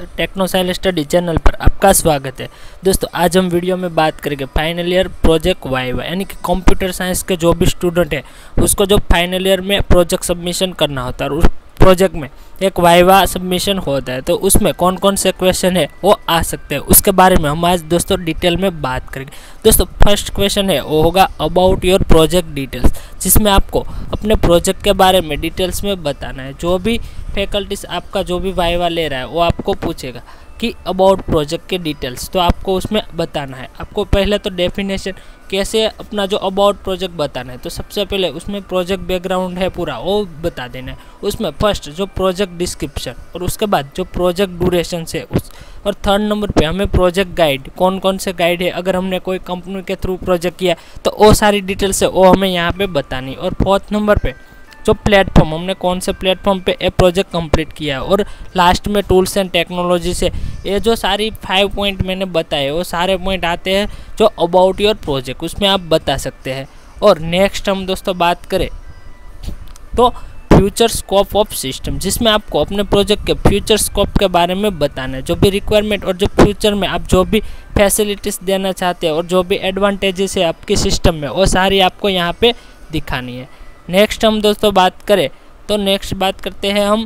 Techno साइल study channel पर आपका स्वागत है। दोस्तों आज हम वीडियो में बात करेंगे फाइनल ईयर प्रोजेक्ट वाइवा, यानी कि कंप्यूटर साइंस के जो भी स्टूडेंट है उसको जो फाइनल ईयर में प्रोजेक्ट सबमिशन करना होता है और उस प्रोजेक्ट में एक वाइवा सबमिशन होता है, तो उसमें कौन कौन से क्वेश्चन है वो आ सकते हैं, उसके बारे में हम आज दोस्तों डिटेल में बात करेंगे। दोस्तों फर्स्ट क्वेश्चन है वो होगा अबाउट योर प्रोजेक्ट डिटेल्स, जिसमें आपको अपने प्रोजेक्ट के बारे में डिटेल्स में बताना है। जो भी फैकल्टीज आपका जो भी वाइवा ले रहा है वो आपको पूछेगा कि अबाउट प्रोजेक्ट के डिटेल्स, तो आपको उसमें बताना है। आपको पहले तो डेफिनेशन कैसे अपना जो अबाउट प्रोजेक्ट बताना है, तो सबसे पहले उसमें प्रोजेक्ट बैकग्राउंड है पूरा वो बता देना है। उसमें फर्स्ट जो प्रोजेक्ट डिस्क्रिप्शन और उसके बाद जो प्रोजेक्ट ड्यूरेशन है उस, और थर्ड नंबर पे हमें प्रोजेक्ट गाइड, कौन कौन से गाइड है, अगर हमने कोई कंपनी के थ्रू प्रोजेक्ट किया तो वो सारी डिटेल्स है वो हमें यहाँ पे बतानी। और फोर्थ नंबर पे जो प्लेटफॉर्म, हमने कौन से प्लेटफॉर्म पे ये प्रोजेक्ट कंप्लीट किया है, और लास्ट में टूल्स एंड टेक्नोलॉजी से ये जो सारी 5 पॉइंट मैंने बताए वो सारे पॉइंट आते हैं जो अबाउट योर प्रोजेक्ट, उसमें आप बता सकते हैं। और नेक्स्ट हम दोस्तों बात करें तो फ्यूचर स्कोप ऑफ सिस्टम, जिसमें आपको अपने प्रोजेक्ट के फ्यूचर स्कोप के बारे में बताना है। जो भी रिक्वायरमेंट और जो फ्यूचर में आप जो भी फैसिलिटीज़ देना चाहते हैं और जो भी एडवांटेजेस है आपके सिस्टम में वो सारी आपको यहाँ पे दिखानी है। नेक्स्ट हम दोस्तों बात करें तो नेक्स्ट बात करते हैं हम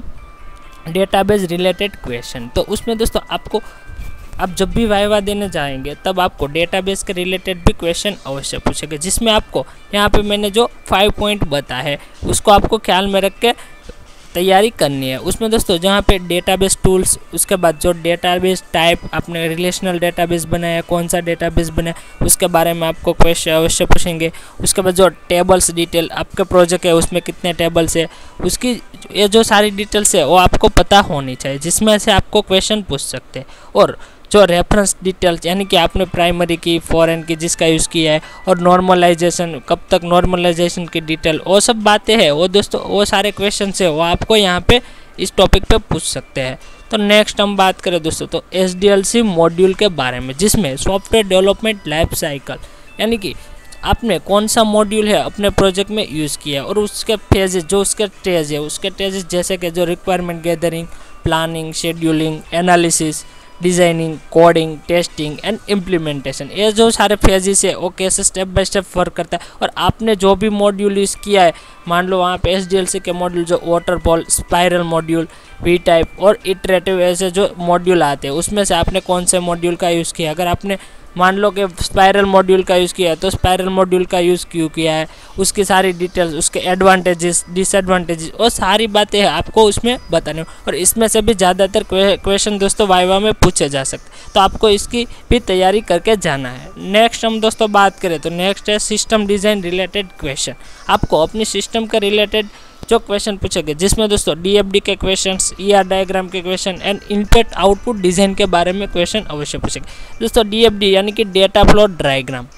डेटाबेस रिलेटेड क्वेश्चन। तो उसमें दोस्तों आपको आप जब भी वाइवा देने जाएंगे तब आपको डेटाबेस के रिलेटेड भी क्वेश्चन अवश्य पूछेंगे, जिसमें आपको यहाँ पे मैंने जो 5 पॉइंट बताया है उसको आपको ख्याल में रख के तैयारी करनी है। उसमें दोस्तों जहाँ पे डेटाबेस टूल्स, उसके बाद जो डेटाबेस टाइप आपने रिलेशनल डेटाबेस बनाया, कौन सा डेटाबेस बनाया उसके बारे में आपको क्वेश्चन अवश्य पूछेंगे। उसके बाद जो टेबल्स डिटेल आपके प्रोजेक्ट है उसमें कितने टेबल्स है उसकी ये जो सारी डिटेल्स है वो आपको पता होनी चाहिए, जिसमें से आपको क्वेश्चन पूछ सकते हैं। और जो रेफरेंस डिटेल्स, यानी कि आपने प्राइमरी की, फॉरेन की जिसका यूज़ किया है, और नॉर्मलाइजेशन कब तक नॉर्मलाइजेशन की डिटेल, वो सब बातें हैं वो दोस्तों वो सारे क्वेश्चन है वो आपको यहाँ पे इस टॉपिक पे पूछ सकते हैं। तो नेक्स्ट हम बात करें दोस्तों तो SDLC मॉड्यूल के बारे में, जिसमें सॉफ्टवेयर डेवलपमेंट लाइफ साइकिल, यानी कि आपने कौन सा मॉड्यूल है अपने प्रोजेक्ट में यूज़ किया और उसके फेजेस, जो उसके स्टेज है उसके स्टेजेस, जैसे कि जो requirement gathering, planning, scheduling, analysis, designing, coding, testing and implementation, ये जो सारे फेजेस है वो कैसे स्टेप बाय स्टेप वर्क करता है। और आपने जो भी मॉड्यूल यूज़ किया है, मान लो वहाँ पे SDLC के मॉड्यूल जो waterfall, spiral module, V type और इटरेटिव ऐसे जो मॉड्यूल आते हैं उसमें से आपने कौन से मॉड्यूल का यूज़ किया। अगर आपने मान लो कि स्पाइरल मॉड्यूल का यूज़ किया है तो स्पाइरल मॉड्यूल का यूज़ क्यों किया है, उसकी सारी डिटेल्स, उसके एडवांटेजेस, डिसएडवांटेजेस, वो सारी बातें हैं आपको उसमें बताने। और इसमें से भी ज़्यादातर क्वेश्चन दोस्तों वाइवा में पूछे जा सकते, तो आपको इसकी भी तैयारी करके जाना है। नेक्स्ट हम दोस्तों बात करें तो नेक्स्ट है सिस्टम डिज़ाइन रिलेटेड क्वेश्चन। आपको अपनी सिस्टम के रिलेटेड जो क्वेश्चन पूछेंगे, जिसमें दोस्तों DFD के क्वेश्चंस, ER डायग्राम के question and input output design के बारे में क्वेश्चन अवश्य पूछेंगे। दोस्तों DFD यानी कि डेटा फ्लो डायग्राम,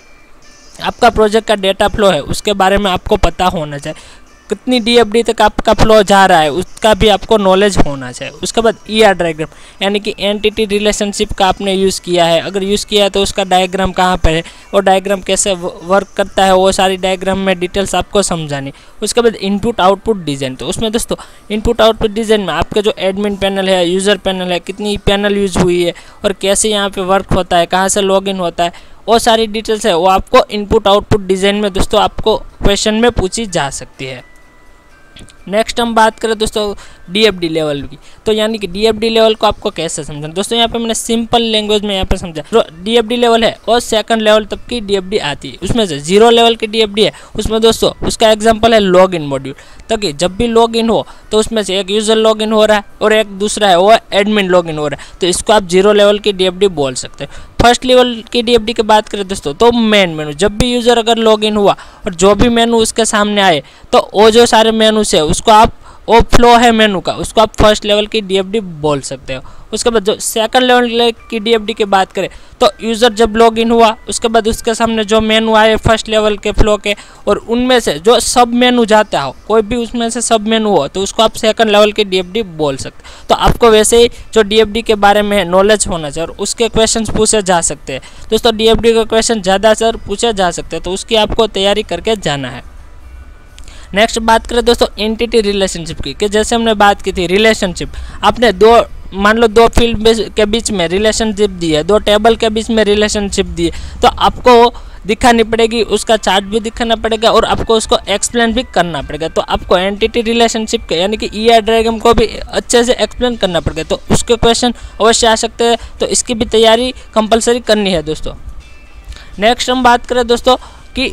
आपका प्रोजेक्ट का डेटा फ्लो है उसके बारे में आपको पता होना चाहिए, कितनी DFD तक आपका फ्लो जा रहा है उसका भी आपको नॉलेज होना चाहिए। उसके बाद ER डायग्राम, यानी कि एंटिटी रिलेशनशिप का आपने यूज़ किया है, अगर यूज़ किया है तो उसका डायग्राम कहाँ पर है, वो डायग्राम कैसे वर्क करता है, वो सारी डायग्राम में डिटेल्स आपको समझानी। उसके बाद इनपुट आउटपुट डिज़ाइन, तो उसमें दोस्तों इनपुट आउटपुट डिज़ाइन में आपके जो एडमिन पैनल है, यूज़र पैनल है, कितनी पैनल यूज़ हुई है और कैसे यहाँ पर वर्क होता है, कहाँ से लॉगिन होता है, वो सारी डिटेल्स है वो आपको इनपुट आउटपुट डिज़ाइन में दोस्तों आपको क्वेश्चन में पूछी जा सकती है। नेक्स्ट हम बात करें दोस्तों DFD लेवल की, तो यानी कि DFD लेवल को आपको कैसे समझना। दोस्तों यहाँ पे मैंने सिंपल लैंग्वेज में यहाँ पे समझा, जो DFD लेवल है और सेकंड लेवल तक की DFD आती है। उसमें से 0 लेवल की DFD है, उसमें दोस्तों उसका एग्जांपल है लॉगिन मॉड्यूल, ताकि जब भी लॉगिन हो तो उसमें से एक यूज़र लॉगिन हो रहा है और एक दूसरा है वो एडमिन लॉगिन हो रहा है, तो इसको आप 0 लेवल की DFD बोल सकते हैं। फर्स्ट लेवल की DFD की बात करें दोस्तों तो मेन मेनू, जब भी यूज़र अगर लॉगिन हुआ और जो भी मेनू उसके सामने आए तो वो जो सारे मेनू से उसको आप, वो फ्लो है मेनू का, उसको आप फर्स्ट लेवल की DFD बोल सकते हो। उसके बाद जो सेकंड लेवल की DFD की बात करें तो यूज़र जब लॉगिन हुआ उसके बाद उसके सामने जो मेनू आए फर्स्ट लेवल के फ्लो के, और उनमें से जो सब मेनू जाता हो, कोई भी उसमें से सब मेनू हो तो उसको आप सेकंड लेवल की DFD बोल सकते। तो आपको वैसे ही जो DFD के बारे में नॉलेज होना चाहिए और उसके क्वेश्चन पूछे जा सकते हैं। दोस्तों DFD के क्वेश्चन ज़्यादातर पूछे जा सकते हैं, तो उसकी आपको तैयारी करके जाना है। नेक्स्ट बात करें दोस्तों एंटिटी रिलेशनशिप की, कि जैसे हमने बात की थी रिलेशनशिप, आपने दो मान लो दो फील्ड के बीच में रिलेशनशिप दी है, दो टेबल के बीच में रिलेशनशिप दी है, तो आपको दिखानी पड़ेगी, उसका चार्ट भी दिखाना पड़ेगा और आपको उसको एक्सप्लेन भी करना पड़ेगा। तो आपको एंटिटी रिलेशनशिप के यानी कि ER डायग्राम को भी अच्छे से एक्सप्लेन करना पड़ेगा। तो उसके क्वेश्चन अवश्य आ सकते हैं, तो इसकी भी तैयारी कंपलसरी करनी है दोस्तों। नेक्स्ट हम बात करें दोस्तों कि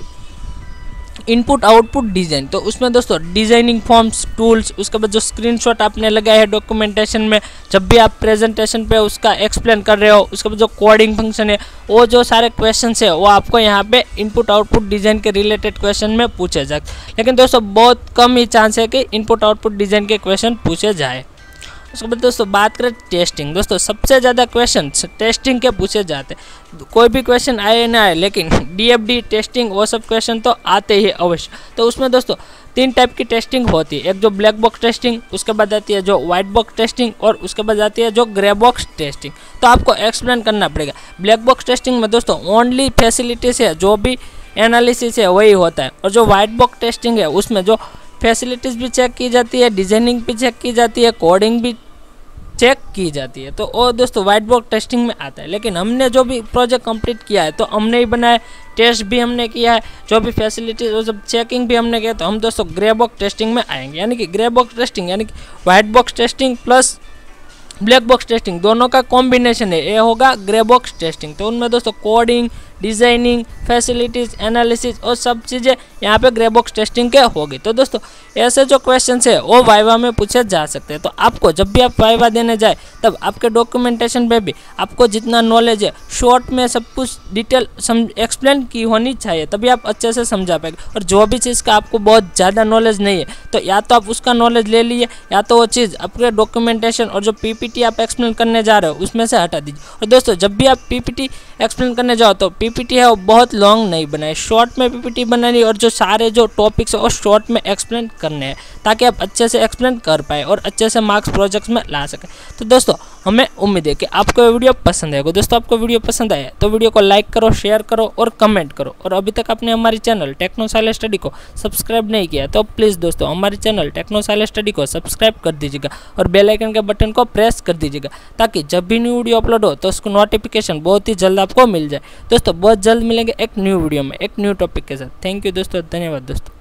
इनपुट आउटपुट डिज़ाइन, तो उसमें दोस्तों डिजाइनिंग फॉर्म्स टूल्स, उसके बाद जो स्क्रीनशॉट आपने लगाया है डॉक्यूमेंटेशन में जब भी आप प्रेजेंटेशन पे उसका एक्सप्लेन कर रहे हो, उसके बाद जो कोडिंग फंक्शन है, वो जो सारे क्वेश्चंस है वो आपको यहाँ पे इनपुट आउटपुट डिज़ाइन के रिलेटेड क्वेश्चन में पूछे जाए। लेकिन दोस्तों बहुत कम ही चांस है कि इनपुट आउटपुट डिज़ाइन के क्वेश्चन पूछे जाए। उसके बाद दोस्तों बात करें टेस्टिंग, दोस्तों सबसे ज़्यादा क्वेश्चन टेस्टिंग के पूछे जाते हैं। कोई भी क्वेश्चन आए ना आए, लेकिन DFD टेस्टिंग वो सब क्वेश्चन तो आते ही अवश्य। तो उसमें दोस्तों 3 टाइप की टेस्टिंग होती है, एक जो ब्लैक बॉक्स टेस्टिंग, उसके बाद आती है जो व्हाइट बॉक्स टेस्टिंग और उसके बाद आती है जो ग्रे बॉक्स टेस्टिंग। तो आपको एक्सप्लेन करना पड़ेगा। ब्लैक बॉक्स टेस्टिंग में दोस्तों ओनली फैसिलिटीज है, जो भी एनालिसिस है वही होता है, और जो व्हाइट बॉक्स टेस्टिंग है उसमें जो फैसिलिटीज़ भी चेक की जाती है, डिजाइनिंग भी चेक की जाती है, कोडिंग भी चेक की जाती है। तो वो दोस्तों व्हाइट बॉक्स टेस्टिंग में आता है। लेकिन हमने जो भी प्रोजेक्ट कंप्लीट किया है तो हमने ही बनाया, टेस्ट भी हमने किया है, जो भी फैसिलिटीज वो सब चेकिंग भी हमने किया, तो हम दोस्तों ग्रे बॉक्स टेस्टिंग में आएंगे। यानी कि ग्रे बॉक्स टेस्टिंग यानी कि white box testing plus black box testing दोनों का कॉम्बिनेशन है, ये होगा ग्रे बॉक्स टेस्टिंग। तो उनमें दोस्तों कोडिंग, डिजाइनिंग, फैसिलिटीज, एनालिसिस और सब चीज़ें यहाँ पे ग्रे बॉक्स टेस्टिंग के होगी। तो दोस्तों ऐसे जो क्वेश्चंस है वो वाइवा में पूछे जा सकते हैं। तो आपको जब भी आप वाइवा देने जाए तब आपके डॉक्यूमेंटेशन पे भी आपको जितना नॉलेज है शॉर्ट में सब कुछ डिटेल एक्सप्लेन की होनी चाहिए, तभी आप अच्छे से समझा पाएंगे। और जो भी चीज़ का आपको बहुत ज़्यादा नॉलेज नहीं है तो या तो आप उसका नॉलेज ले लीजिए, या तो वो चीज़ आपके डॉक्यूमेंटेशन और जो PPT आप एक्सप्लेन करने जा रहे हो उसमें से हटा दीजिए। और दोस्तों जब भी आप PPT एक्सप्लेन करने जाओ तो PPT है वो बहुत लॉन्ग नहीं बनाए, शॉर्ट में PPT बनानी, और जो सारे जो टॉपिक्स है वो शॉर्ट में एक्सप्लेन करने हैं, ताकि आप अच्छे से एक्सप्लेन कर पाए और अच्छे से मार्क्स प्रोजेक्ट्स में ला सकें। तो दोस्तों हमें उम्मीद है कि आपको ये वीडियो पसंद आएगा। दोस्तों आपको वीडियो पसंद आया तो वीडियो को लाइक करो, शेयर करो और कमेंट करो। और अभी तक आपने हमारे चैनल टेक्नो साइलेंस स्टडी को सब्सक्राइब नहीं किया तो प्लीज़ दोस्तों हमारे चैनल टेक्नो साइलेंस स्टडी को सब्सक्राइब कर दीजिएगा और बेल आइकन के बटन को प्रेस कर दीजिएगा, ताकि जब भी न्यू वीडियो अपलोड हो तो उसको नोटिफिकेशन बहुत ही जल्द आपको मिल जाए। दोस्तों बहुत जल्द मिलेंगे एक न्यू वीडियो में एक न्यू टॉपिक के साथ। थैंक यू दोस्तों, धन्यवाद दोस्तों।